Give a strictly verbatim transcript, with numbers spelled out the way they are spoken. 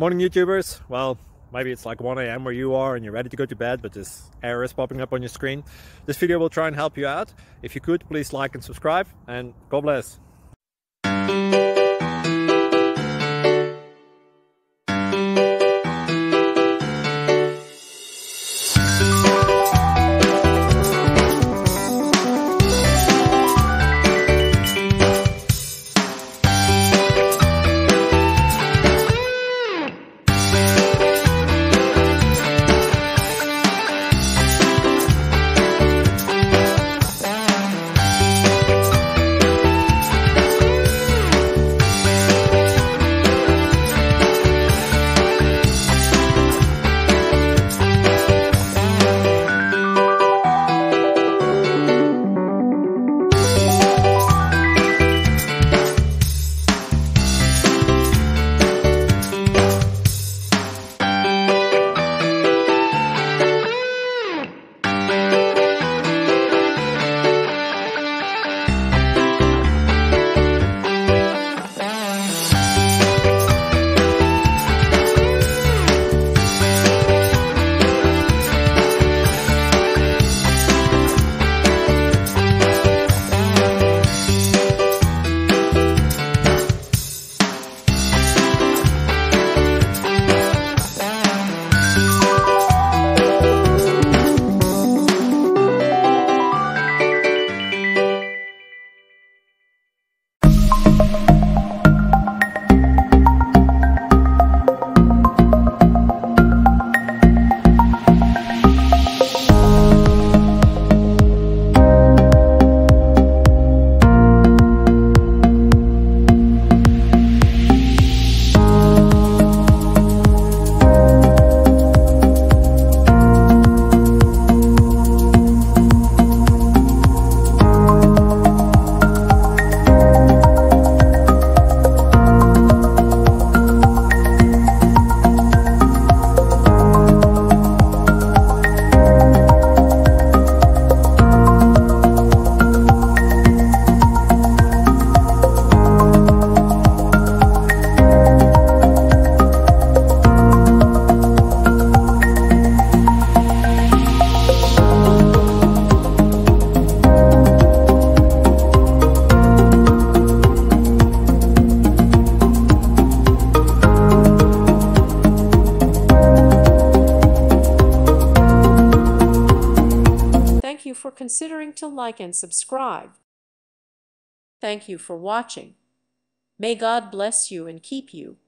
Morning YouTubers. Well, maybe it's like one A M where you are and you're ready to go to bed, but this error is popping up on your screen. This video will try and help you out. If you could, please like and subscribe, and God bless. Thank you for considering to like and subscribe. Thank you for watching. May God bless you and keep you.